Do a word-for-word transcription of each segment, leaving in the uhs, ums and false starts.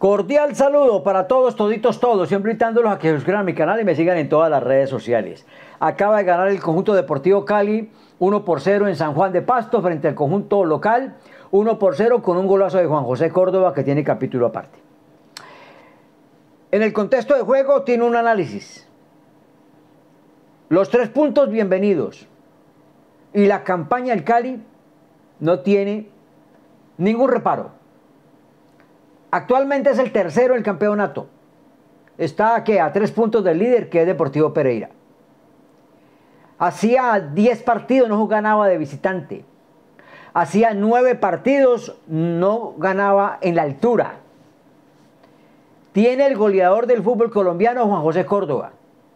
Cordial saludo para todos, toditos, todos. Siempre invitándolos a que suscriban a mi canal y me sigan en todas las redes sociales. Acaba de ganar el conjunto Deportivo Cali uno por cero en San Juan de Pasto frente al conjunto local. uno por cero con un golazo de Juan José Córdoba que tiene capítulo aparte. En el contexto de juego tiene un análisis. Los tres puntos bienvenidos. Y la campaña del Cali no tiene ningún reparo. Actualmente es el tercero del campeonato. Está ¿qué? A tres puntos del líder, que es Deportivo Pereira. Hacía diez partidos no ganaba de visitante. Hacía nueve partidos no ganaba en la altura. Tiene el goleador del fútbol colombiano, Juan José Córdoba.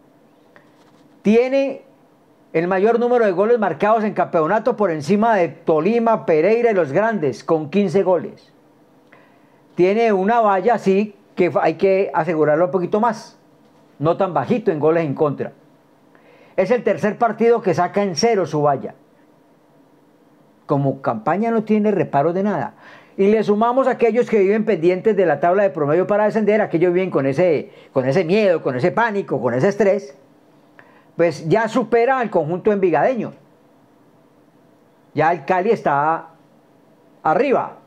Tiene el mayor número de goles marcados en campeonato por encima de Tolima, Pereira y los grandes, con quince goles. Tiene una valla así que hay que asegurarlo un poquito más, no tan bajito en goles en contra. Es el tercer partido que saca en cero su valla. Como campaña no tiene reparo de nada. Y le sumamos a aquellos que viven pendientes de la tabla de promedio para descender, aquellos viven con ese, con ese miedo, con ese pánico, con ese estrés, pues ya supera al conjunto envigadeño. Ya el Cali está arriba.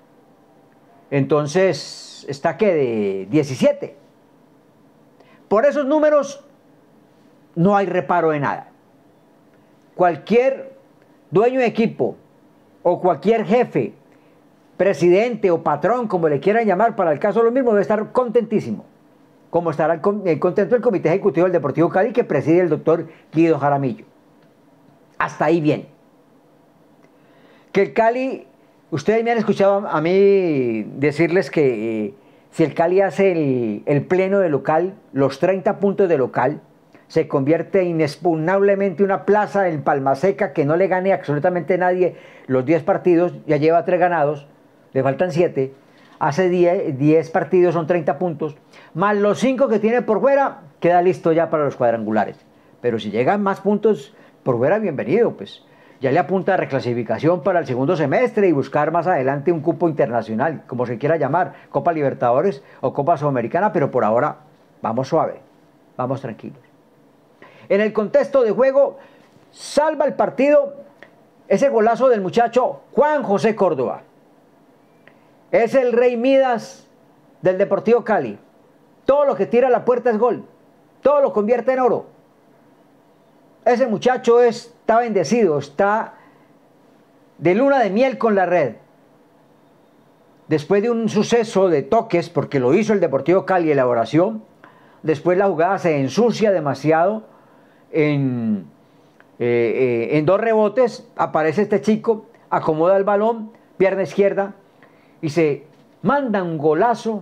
Entonces, ¿está qué? De diecisiete. Por esos números no hay reparo de nada. Cualquier dueño de equipo o cualquier jefe, presidente o patrón, como le quieran llamar, para el caso lo mismo, debe estar contentísimo. Como estará contento el Comité Ejecutivo del Deportivo Cali, que preside el doctor Guido Jaramillo. Hasta ahí bien. Que el Cali... Ustedes me han escuchado a mí decirles que eh, si el Cali hace el, el pleno de local, los treinta puntos de local, se convierte inexpugnablemente una plaza en Palmaseca que no le gane absolutamente nadie los diez partidos, ya lleva tres ganados, le faltan siete, hace diez partidos, son treinta puntos, más los cinco que tiene por fuera, queda listo ya para los cuadrangulares. Pero si llegan más puntos por fuera, bienvenido, pues. Ya le apunta a reclasificación para el segundo semestre y buscar más adelante un cupo internacional, como se quiera llamar, Copa Libertadores o Copa Sudamericana, pero por ahora vamos suave, vamos tranquilos. En el contexto de juego, salva el partido ese golazo del muchacho Juan José Córdoba. Es el Rey Midas del Deportivo Cali. Todo lo que tira a la puerta es gol, todo lo convierte en oro. Ese muchacho es, está bendecido, está de luna de miel con la red. Después de un suceso de toques, porque lo hizo el Deportivo Cali, elaboración, después la jugada se ensucia demasiado, en, eh, eh, en dos rebotes aparece este chico, acomoda el balón, pierna izquierda, y se manda un golazo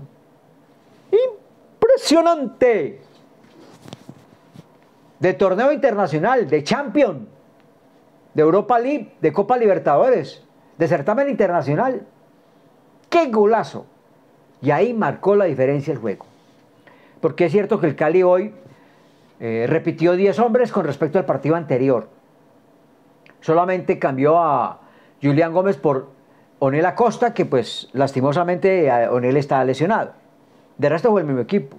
impresionante. De torneo internacional, de Champions, de Europa League, de Copa Libertadores, de certamen internacional. ¡Qué golazo! Y ahí marcó la diferencia el juego. Porque es cierto que el Cali hoy eh, repitió diez hombres con respecto al partido anterior. Solamente cambió a Julián Gómez por Onel Acosta, que pues lastimosamente Onel está lesionado. De resto fue el mismo equipo.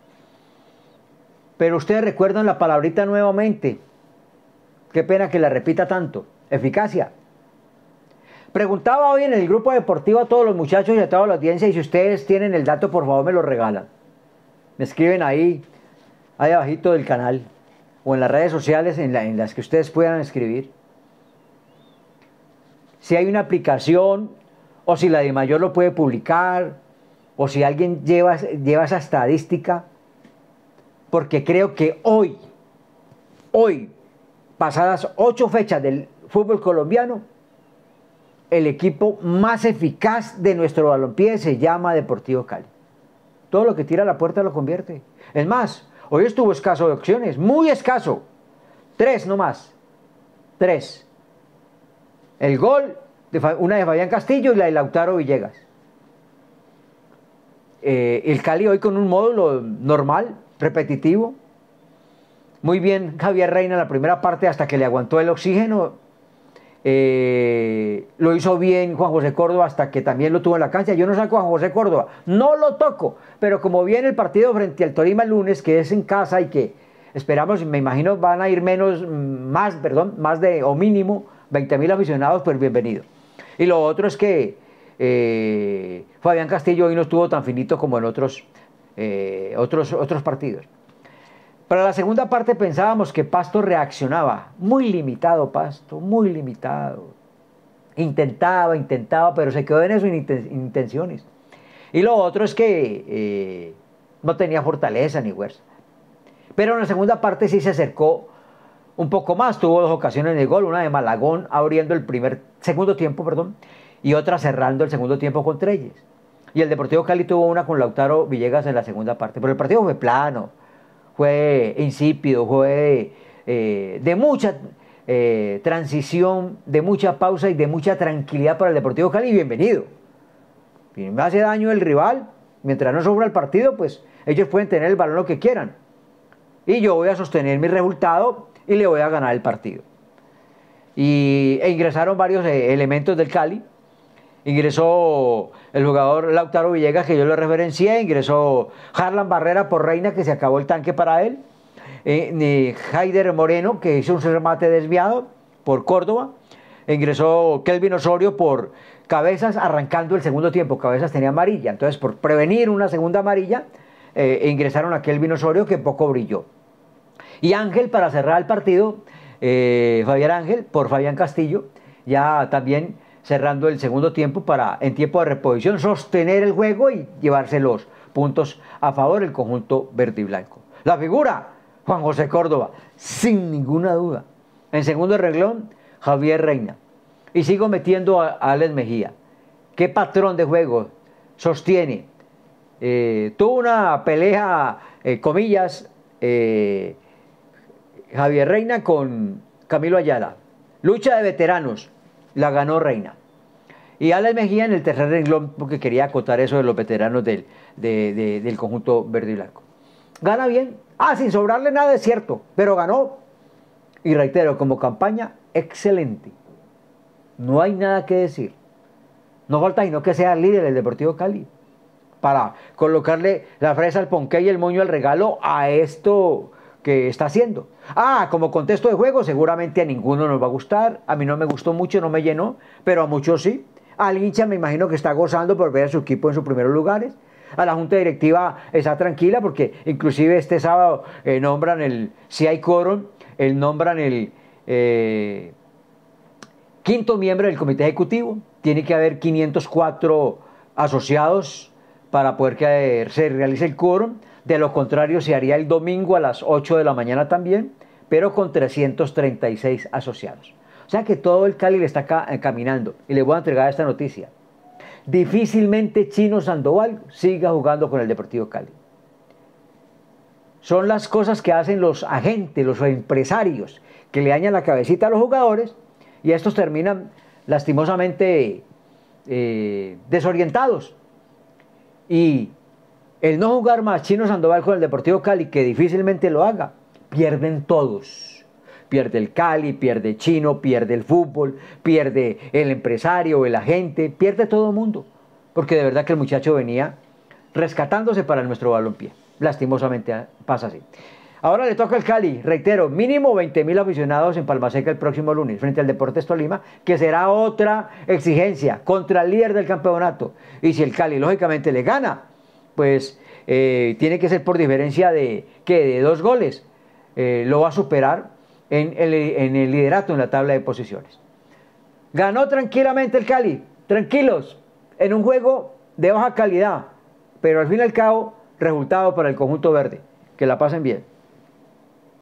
Pero ustedes recuerdan la palabrita nuevamente. Qué pena que la repita tanto. Eficacia. Preguntaba hoy en el grupo deportivo a todos los muchachos y a toda la audiencia, y si ustedes tienen el dato, por favor me lo regalan. Me escriben ahí, ahí abajito del canal, o en las redes sociales en, la, en las que ustedes puedan escribir. Si hay una aplicación, o si la de Mayor lo puede publicar, o si alguien lleva, lleva esa estadística. Porque creo que hoy, hoy, pasadas ocho fechas del fútbol colombiano, el equipo más eficaz de nuestro balompié se llama Deportivo Cali. Todo lo que tira a la puerta lo convierte. Es más, hoy estuvo escaso de opciones, muy escaso. Tres nomás. Tres. El gol, de, una de Fabián Castillo y la de Lautaro Villegas. Eh, el Cali hoy con un módulo normal, repetitivo. Muy bien Javier Reina en la primera parte hasta que le aguantó el oxígeno. Eh, lo hizo bien Juan José Córdoba hasta que también lo tuvo en la cancha. Yo no saco a Juan José Córdoba, no lo toco, pero como viene el partido frente al Tolima el lunes, que es en casa y que esperamos, me imagino van a ir menos, más, perdón, más de, o mínimo, veinte mil aficionados, pues bienvenido. Y lo otro es que eh, Fabián Castillo hoy no estuvo tan finito como en otros, eh, otros, otros partidos. Para la segunda parte pensábamos que Pasto reaccionaba, muy limitado Pasto, muy limitado. Intentaba, intentaba, pero se quedó en eso, en intenciones. Y lo otro es que eh, no tenía fortaleza ni fuerza. Pero en la segunda parte sí se acercó un poco más, tuvo dos ocasiones de gol, una de Malagón abriendo el primer, segundo tiempo, perdón, y otra cerrando el segundo tiempo con Treyes. Y el Deportivo Cali tuvo una con Lautaro Villegas en la segunda parte, pero el partido fue plano, fue insípido, fue eh, de mucha eh, transición, de mucha pausa y de mucha tranquilidad para el Deportivo Cali. Bienvenido. Si me hace daño el rival, mientras no sobra el partido, pues ellos pueden tener el balón lo que quieran. Y yo voy a sostener mi resultado y le voy a ganar el partido. Y, e ingresaron varios eh, elementos del Cali. Ingresó el jugador Lautaro Villegas, que yo lo referencié. Ingresó Harlan Barrera por Reina, que se acabó el tanque para él. Eh, Haider Moreno, que hizo un remate desviado por Córdoba. Ingresó Kelvin Osorio por Cabezas, arrancando el segundo tiempo. Cabezas tenía amarilla. Entonces, por prevenir una segunda amarilla, eh, ingresaron a Kelvin Osorio, que poco brilló. Y Ángel, para cerrar el partido, eh, Fabián Ángel por Fabián Castillo, ya también cerrando el segundo tiempo para, en tiempo de reposición, sostener el juego y llevarse los puntos a favor del conjunto verde y blanco. La figura, Juan José Córdoba, sin ninguna duda. En segundo renglón, Javier Reina. Y sigo metiendo a, a Alex Mejía. ¿Qué patrón de juego sostiene? Eh, tuvo una pelea, eh, comillas, eh, Javier Reina con Camilo Ayala. Lucha de veteranos. La ganó Reina. Y Alex Mejía en el tercer renglón, porque quería acotar eso de los veteranos del, de, de, del conjunto verde y blanco. Gana bien. Ah, sin sobrarle nada, es cierto, pero ganó. Y reitero, como campaña, excelente. No hay nada que decir. No falta sino que sea líder del Deportivo Cali, para colocarle la fresa al ponqué y el moño al regalo a esto que está haciendo. Ah, como contexto de juego, seguramente a ninguno nos va a gustar. A mí no me gustó mucho, no me llenó, pero a muchos sí. Al hincha me imagino que está gozando por ver a su equipo en sus primeros lugares. A la junta directiva está tranquila porque inclusive este sábado eh, nombran el, si hay quórum, el nombran el eh, quinto miembro del comité ejecutivo. Tiene que haber quinientos cuatro asociados para poder que eh, se realice el quórum. De lo contrario, se haría el domingo a las ocho de la mañana también, pero con trescientos treinta y seis asociados. O sea que todo el Cali le está ca caminando. Y le voy a entregar esta noticia. Difícilmente Chino Sandoval siga jugando con el Deportivo Cali. Son las cosas que hacen los agentes, los empresarios, que le dañan la cabecita a los jugadores y estos terminan lastimosamente eh, desorientados. Y el no jugar más Chino Sandoval con el Deportivo Cali, que difícilmente lo haga, pierden todos. Pierde el Cali, pierde Chino, pierde el fútbol, pierde el empresario, el agente, pierde todo el mundo. Porque de verdad que el muchacho venía rescatándose para nuestro balompié. Lastimosamente pasa así. Ahora le toca al Cali, reitero, mínimo veinte mil aficionados en Palma Seca el próximo lunes frente al Deportes Tolima, que será otra exigencia contra el líder del campeonato. Y si el Cali lógicamente le gana, pues eh, tiene que ser por diferencia de, ¿qué? de dos goles. Eh, lo va a superar en el, en el liderato en la tabla de posiciones. Ganó tranquilamente el Cali, tranquilos, en un juego de baja calidad, pero al fin y al cabo, resultado para el conjunto verde. Que la pasen bien.